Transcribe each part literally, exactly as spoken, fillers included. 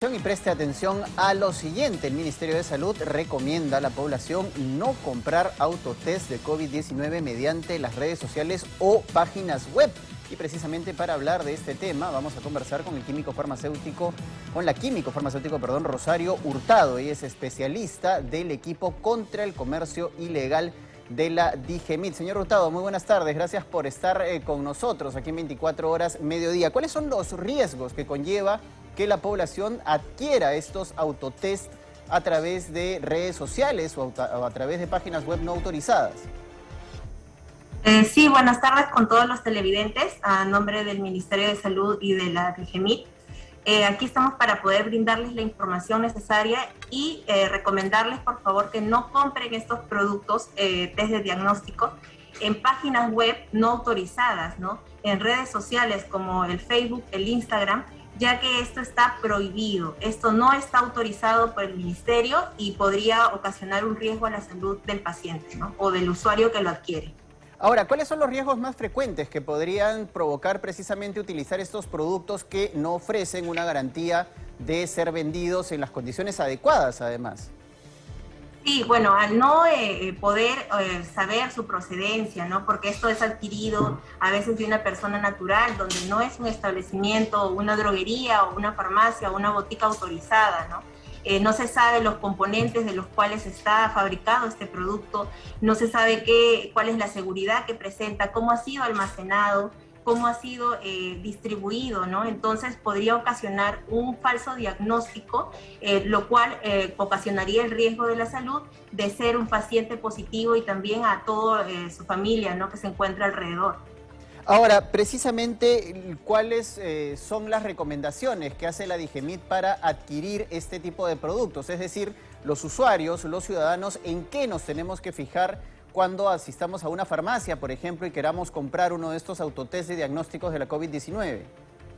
Y preste atención a lo siguiente. El Ministerio de Salud recomienda a la población no comprar autotest de COVID diecinueve mediante las redes sociales o páginas web. Y precisamente para hablar de este tema vamos a conversar con el químico farmacéutico, con la químico farmacéutico, perdón, Rosario Hurtado. Ella es especialista del equipo contra el comercio ilegal de la DIGEMIT. Señor Hurtado, muy buenas tardes. Gracias por estar eh, con nosotros aquí en veinticuatro horas mediodía. ¿Cuáles son los riesgos que conlleva que la población adquiera estos autotest a través de redes sociales o a través de páginas web no autorizadas? Eh, sí, buenas tardes con todos los televidentes, a nombre del Ministerio de Salud y de la DIGEMIT. Eh, aquí estamos para poder brindarles la información necesaria y eh, recomendarles, por favor, que no compren estos productos, eh, test de diagnóstico, en páginas web no autorizadas, ¿no? En redes sociales como el Facebook, el Instagram, ya que esto está prohibido. Esto no está autorizado por el Ministerio y podría ocasionar un riesgo a la salud del paciente, ¿no? O del usuario que lo adquiere. Ahora, ¿cuáles son los riesgos más frecuentes que podrían provocar precisamente utilizar estos productos que no ofrecen una garantía de ser vendidos en las condiciones adecuadas, además? Sí, bueno, al no eh, poder eh, saber su procedencia, ¿no? Porque esto es adquirido a veces de una persona natural, donde no es un establecimiento, una droguería o una farmacia o una botica autorizada, ¿no? Eh, no se sabe los componentes de los cuales está fabricado este producto, no se sabe qué, cuál es la seguridad que presenta, cómo ha sido almacenado, cómo ha sido eh, distribuido, ¿no? Entonces podría ocasionar un falso diagnóstico, eh, lo cual eh, ocasionaría el riesgo de la salud de ser un paciente positivo y también a toda eh, su familia, ¿no? Que se encuentra alrededor. Ahora, precisamente, ¿cuáles eh, son las recomendaciones que hace la DIGEMIT para adquirir este tipo de productos? Es decir, los usuarios, los ciudadanos, ¿en qué nos tenemos que fijar cuando asistamos a una farmacia, por ejemplo, y queramos comprar uno de estos autotest de diagnósticos de la COVID diecinueve?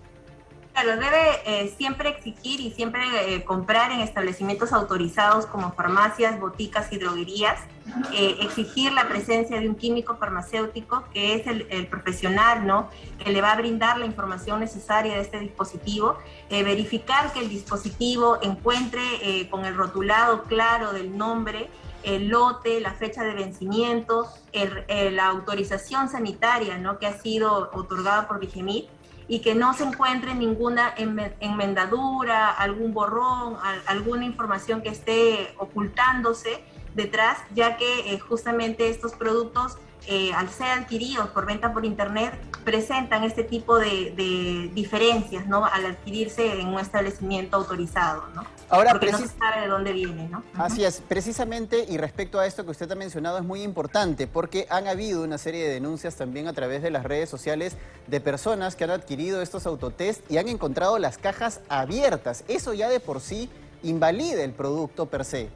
Claro, debe eh, siempre exigir y siempre eh, comprar en establecimientos autorizados como farmacias, boticas y droguerías, eh, exigir la presencia de un químico farmacéutico que es el, el profesional, ¿no? Que le va a brindar la información necesaria de este dispositivo, eh, verificar que el dispositivo encuentre eh, con el rotulado claro del nombre, el lote, la fecha de vencimiento, el, el, la autorización sanitaria, ¿no? Que ha sido otorgada por DIGEMIT, y que no se encuentre ninguna enmendadura, algún borrón, alguna información que esté ocultándose detrás, ya que eh, justamente estos productos, eh, al ser adquiridos por venta por internet, presentan este tipo de, de diferencias, ¿no? Al adquirirse en un establecimiento autorizado, ¿no? Ahora, porque no se sabe de dónde viene, ¿no? Así es, precisamente, y respecto a esto que usted ha mencionado, es muy importante, porque han habido una serie de denuncias también a través de las redes sociales de personas que han adquirido estos autotest y han encontrado las cajas abiertas. Eso ya de por sí invalida el producto per se.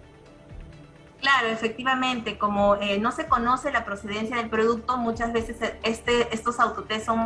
Claro, efectivamente, como eh, no se conoce la procedencia del producto, muchas veces este, estos autotest son,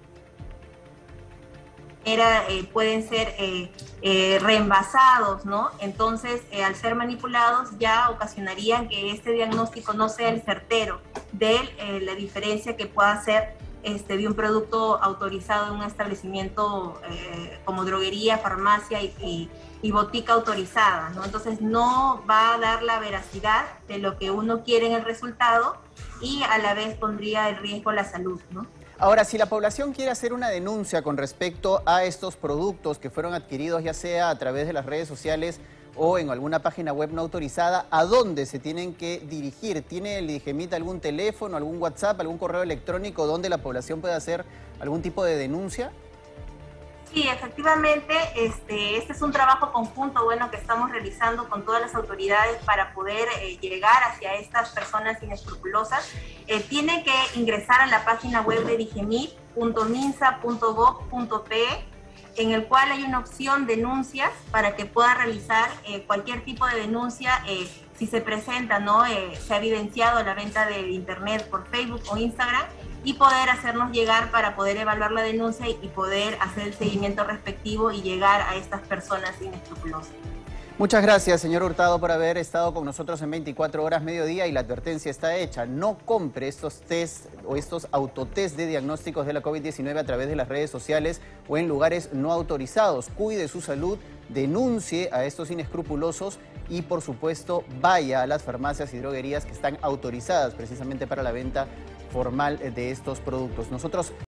era, eh, pueden ser eh, eh, reenvasados, ¿no? Entonces, eh, al ser manipulados, ya ocasionarían que este diagnóstico no sea el certero de eh, la diferencia que pueda hacer este, de un producto autorizado en un establecimiento eh, como droguería, farmacia y, y y botica autorizada, ¿no? Entonces no va a dar la veracidad de lo que uno quiere en el resultado y a la vez pondría en riesgo la salud, ¿no? Ahora, si la población quiere hacer una denuncia con respecto a estos productos que fueron adquiridos ya sea a través de las redes sociales o en alguna página web no autorizada, ¿a dónde se tienen que dirigir? ¿Tiene el DIGEMIT algún teléfono, algún WhatsApp, algún correo electrónico donde la población pueda hacer algún tipo de denuncia? Sí, efectivamente, este, este es un trabajo conjunto, bueno, que estamos realizando con todas las autoridades para poder eh, llegar hacia estas personas inescrupulosas. Eh, tiene que ingresar a la página web de digemit punto minsa punto gov punto pe, en el cual hay una opción denuncias para que pueda realizar eh, cualquier tipo de denuncia eh, si se presenta, ¿no? Eh, se ha evidenciado la venta de internet por Facebook o Instagram, y poder hacernos llegar para poder evaluar la denuncia y poder hacer el seguimiento respectivo y llegar a estas personas inescrupulosas. Muchas gracias, señor Hurtado, por haber estado con nosotros en veinticuatro horas mediodía, y la advertencia está hecha. No compre estos test o estos autotest de diagnósticos de la COVID diecinueve a través de las redes sociales o en lugares no autorizados. Cuide su salud, denuncie a estos inescrupulosos y, por supuesto, vaya a las farmacias y droguerías que están autorizadas precisamente para la venta formal de estos productos. Nosotros